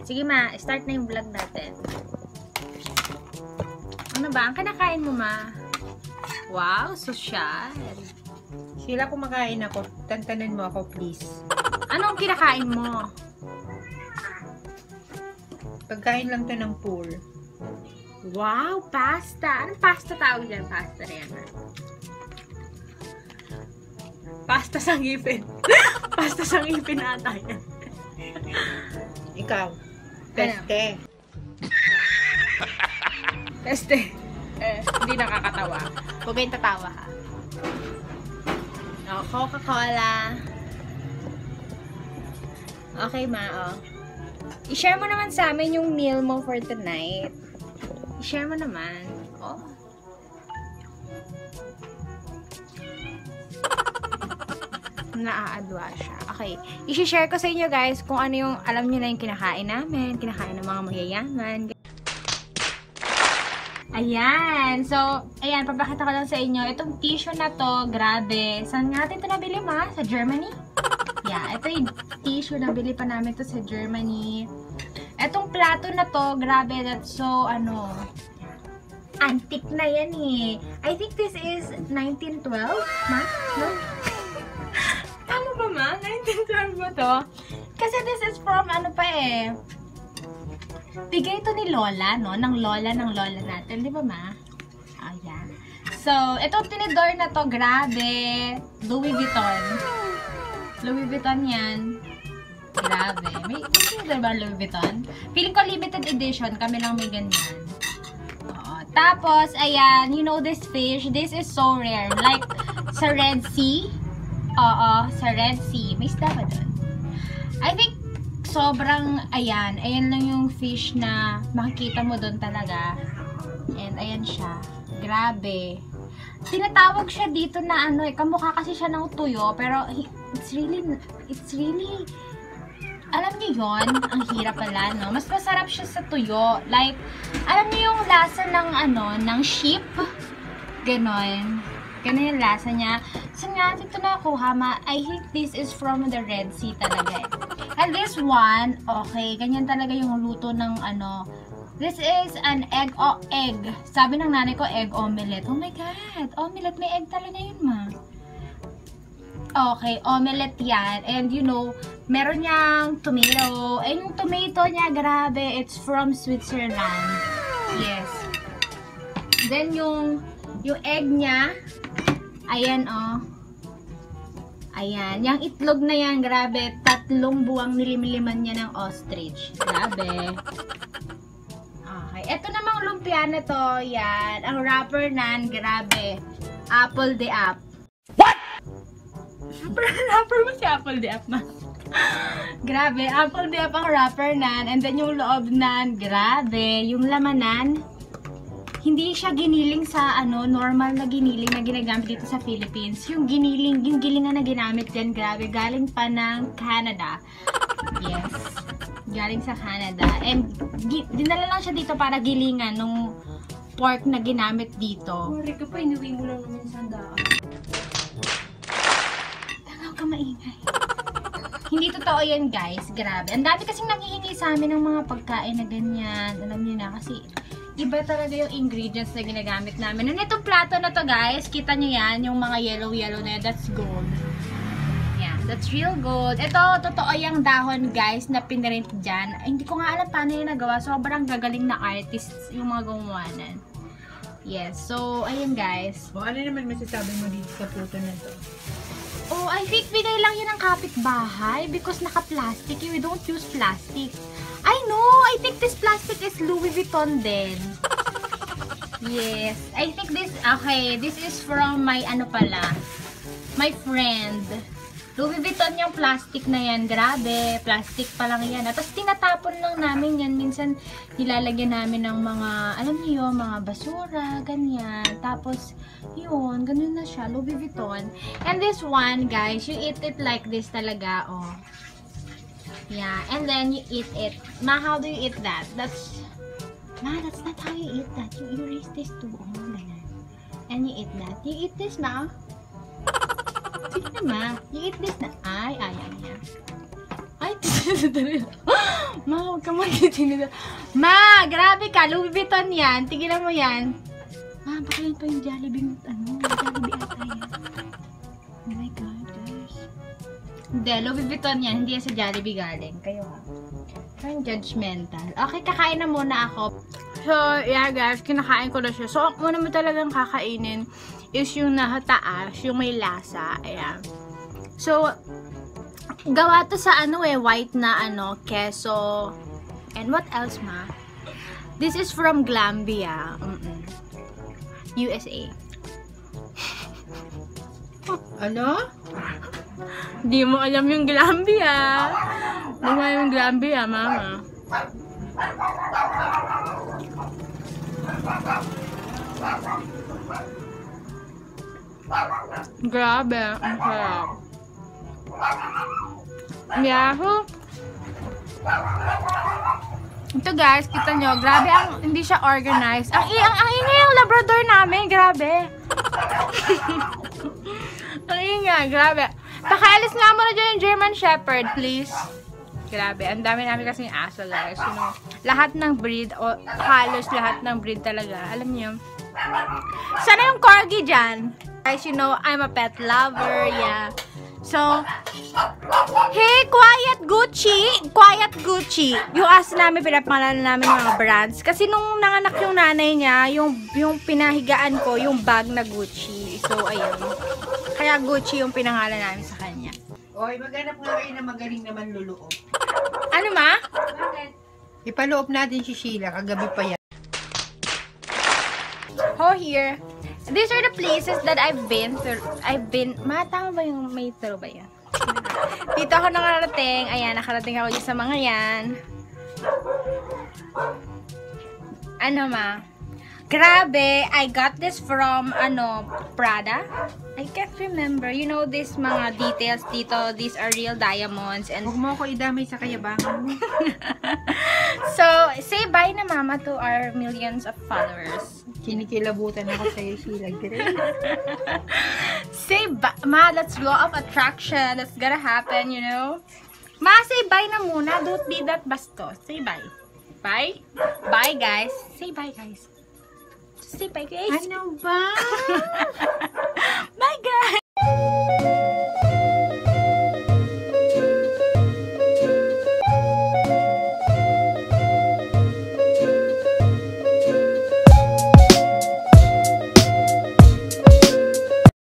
Sige ma, start na yung vlog natin. Ano ba? Ang kinakain mo ma? Wow, social. Sheila, kumakain ako. Tantanan mo ako, please. Anong kinakain mo? Pagkain lang to ng pool. Wow, pasta. Anong pasta tawag dyan? Pasta na yan. Pasta sa ngipin. Pasta sa ngipin ata yan. Ikaw. Peste. Peste. Hindi nakakatawa. Huwag kayong tatawa ha. Oh, Coca-Cola. Okay ma, oh. I-share mo naman sa amin yung meal mo for tonight. I-share mo naman. Oh. Naaadwa siya. Okay. I-share ko sa inyo guys kung ano yung alam nyo na yung kinakain namin. Kinakain ng mga mayayaman. Ayan. So, ayan. Papakita ko lang sa inyo. Itong tissue na to, grabe. Saan nga natin ito nabili ma? Sa Germany? Yeah. Ito yung tissue. Nabili pa namin to sa Germany. Itong plato na to, grabe. That's so, antique na yan eh. I think this is 1912, ma? No? Tama ba ma? 1912 ba to? Kasi this is from ano pa eh. Bigay ito ni Lola, no? Ng Lola natin. Di ba ma? Ayan. So, itong tinidor na to, grabe. Louis Vuitton. Louis Vuitton yan. Grabe. May tinidor ba Louis Vuitton? Feeling ko limited edition. Kami lang may ganyan. Tapos, ayan, you know this fish, this is so rare. Like, sa Red Sea. Oo, sa Red Sea. May isda ba dun? I think, sobrang, ayan lang yung fish na makikita mo dun talaga. And, ayan siya. Grabe. Tinatawag siya dito na kamukha kasi siya ng tuyo, pero it's really, alam niyo yon, ang hirap pala, no? Mas masarap siya sa tuyo. Like, alam niyo yung lasa ng, ng sheep? Ganon. Ganon yung lasa niya. Saan nga ito nakuha, ma? I think this is from the Red Sea talaga. And this one, okay, ganyan talaga yung luto ng, this is an egg. Sabi ng nanay ko, egg omelette. Oh my God! Omelette, may egg talaga yun, ma. Okay, omelette yan. And you know, meron niyang tomato. And yung tomato niya, grabe, it's from Switzerland. Yes. Then yung egg niya, ayan oh. Ayan, yung itlog na yan, grabe, 3 buwang nilimliman niya ng ostrich. Grabe. Okay, eto namang lumpia na to, yan. Ang wrapper nan, grabe. Apple de ap. Wrapper mo si Apple de Ap, ma. Grabe, Apple de Ap ang wrapper nan. And then yung loob nan, grabe. Yung lamanan, hindi siya giniling sa normal na giniling na ginagamit dito sa Philippines. Yung gilingan na ginamit yan, grabe. Galing pa ng Canada. Yes. Galing sa Canada. And dinala lang siya dito para gilingan nung pork na ginamit dito. Sorry ka pa, inuwi mo lang naman sa daan. Ka maingay. Hindi totoo yan guys, grabe. Ang dami kasing nanghihingi sa amin ng mga pagkain na ganyan. Alam niyo na kasi iba talaga yung ingredients na ginagamit namin. And itong plato na to guys, kita niyo yan, yung mga yellow na, that's gold. Yeah, that's real gold. Ito, totoo yung dahon guys na pinrint dyan. Ay, hindi ko nga alam paano yung nagawa. Sobrang gagaling na artists yung mga gumawanan. Yes, so ayun guys. O ano naman masasabi mo dito sa puto na to? Oh, I think binay lang yun ng kapitbahay because naka-plastic. We don't use plastic. I know! I think this plastic is Louis Vuitton din. Yes. I think this, okay, this is from my, my friend. Louis Vuitton yung plastic na yan. Grabe, plastic pa lang yan. Tapos tinatapon lang namin yan. Minsan nilalagyan namin ng mga, alam niyo, mga basura, ganyan. Tapos, yun, ganun na siya. Louis Vuitton. And this one, guys, you eat it like this talaga, oh. Yeah, and then you eat it. Ma, how do you eat that? That's not how you eat that. You raise this too. Oh, ganun. And you eat that. You eat this, ma? Sige na, ma. You eat this na. Ay, ayaw niya. Ay, Ma, huwag ka magtitinid. Ma, grabe ka. Louis Vuitton yan. Tigilan mo yan. Ma, baka yan pa yung Jollibee. Jollibee ata yan. Oh my God, guys. Hindi, Louis Vuitton yan. Hindi yan sa Jollibee galing. Kayo ha. Parang judgmental. Okay, kakain na muna ako. So, yeah guys, kinakain ko na siya. So, ang una mo talagang kakainin is yung nahataas, yung may lasa. Ayan. So, gawa to sa white na keso. And what else, ma? This is from Glambia. USA. Ano? Di mo alam yung Glambia. Di mo alam yung Glambia, mama. Grabe, ang sarap. Yahoo! Ito guys, kita nyo, grabe hindi siya organized. Ang ingay yung Labrador namin, grabe. Ang ingay, grabe. Pakaalis nga muna dyan yung German Shepherd, please. Grabe, ang dami namin kasing aso guys. You know, lahat ng breed, o halos lahat ng breed talaga. Alam niyo. Sana yung corgi dyan. Guys, you know, I'm a pet lover, yeah. So, hey, Quiet Gucci! Quiet Gucci! Yung aso namin, pinapangalanan namin yung mga brands. Kasi nung nanganak yung nanay niya, yung pinahigaan ko, yung bag na Gucci. So, ayun. Kaya Gucci yung pinangalan namin sa kanya. Oy, maghanap nga kayo na magaling naman luloob. Ano, ma? Bakit? Ipaloob natin si Sheila, kagabi pa yan. Oh, here. These are the places that I've been. Ma, tama ba yung may turo ba yan? Dito ako nakarating. Ayan, nakarating ako dito sa mga yan. Ano, ma? Grabe, I got this from, Prada? I can't remember. You know, these mga details dito, these are real diamonds. And Huwag mo ako idamay sa kayabangan mo. so, say bye na mama to our millions of followers. Kinikilabutan ako sa'yo, Sheila G. Say bye. Ma, that's law of attraction. That's gonna happen, you know? Ma, say bye na muna. Don't be that bastos. Say bye. Bye? Bye, guys. Say bye, guys. Say bye, guys. Ano ba?